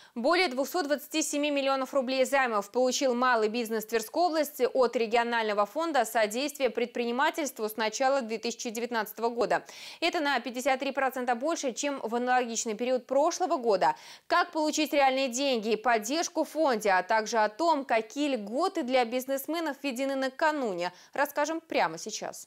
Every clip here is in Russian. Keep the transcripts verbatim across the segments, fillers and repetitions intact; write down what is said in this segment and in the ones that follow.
Более двухсот двадцати семи миллионов рублей займов получил малый бизнес Тверской области от регионального фонда содействия предпринимательству с начала две тысячи девятнадцатого года. Это на пятьдесят три процента больше, чем в аналогичный период прошлого года. Как получить реальные деньги и поддержку в фонде, а также о том, какие льготы для бизнесменов введены накануне, расскажем прямо сейчас.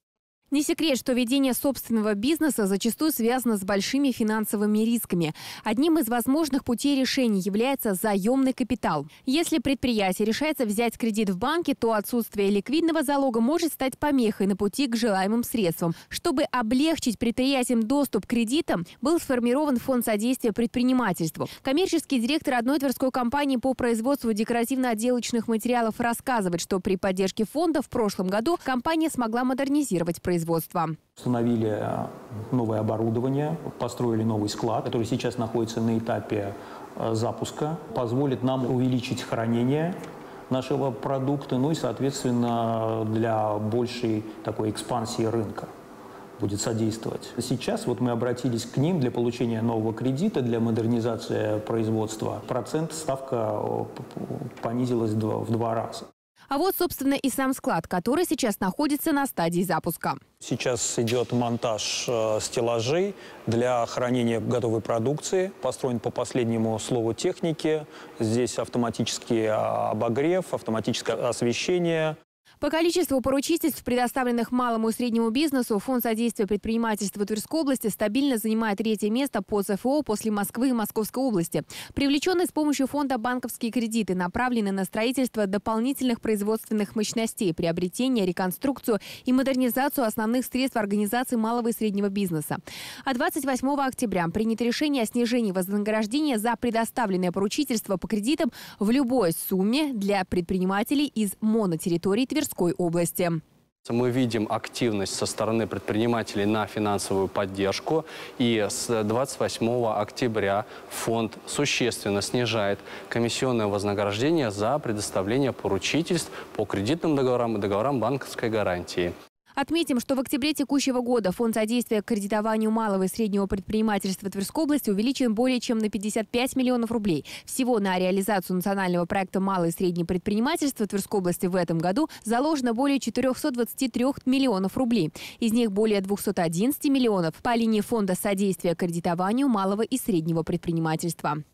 Не секрет, что ведение собственного бизнеса зачастую связано с большими финансовыми рисками. Одним из возможных путей решения является заемный капитал. Если предприятие решается взять кредит в банке, то отсутствие ликвидного залога может стать помехой на пути к желаемым средствам. Чтобы облегчить предприятиям доступ к кредитам, был сформирован фонд содействия предпринимательству. Коммерческий директор одной тверской компании по производству декоративно-отделочных материалов рассказывает, что при поддержке фонда в прошлом году компания смогла модернизировать производство. Установили новое оборудование, построили новый склад, который сейчас находится на этапе запуска, позволит нам увеличить хранение нашего продукта, ну и, соответственно, для большей такой экспансии рынка будет содействовать. Сейчас вот мы обратились к ним для получения нового кредита, для модернизации производства. Процент, ставка понизилась в два раза. А вот, собственно, и сам склад, который сейчас находится на стадии запуска. Сейчас идет монтаж э, стеллажей для хранения готовой продукции. Построен по последнему слову техники. Здесь автоматический обогрев, автоматическое освещение. По количеству поручительств, предоставленных малому и среднему бизнесу, Фонд содействия предпринимательству Тверской области стабильно занимает третье место по ЦФО после Москвы и Московской области. Привлеченные с помощью фонда банковские кредиты направлены на строительство дополнительных производственных мощностей, приобретение, реконструкцию и модернизацию основных средств организации малого и среднего бизнеса. А двадцать восьмого октября принято решение о снижении вознаграждения за предоставленное поручительство по кредитам в любой сумме для предпринимателей из монотерритории Тверской области. Мы видим активность со стороны предпринимателей на финансовую поддержку. И с двадцать восьмого октября фонд существенно снижает комиссионное вознаграждение за предоставление поручительств по кредитным договорам и договорам банковской гарантии. Отметим, что в октябре текущего года Фонд содействия кредитованию малого и среднего предпринимательства Тверской области увеличен более чем на пятьдесят пять миллионов рублей. Всего на реализацию национального проекта «Малое и среднее предпринимательство» Тверской области в этом году заложено более четырёхсот двадцати трёх миллионов рублей. Из них более двухсот одиннадцати миллионов по линии Фонда содействия кредитованию малого и среднего предпринимательства.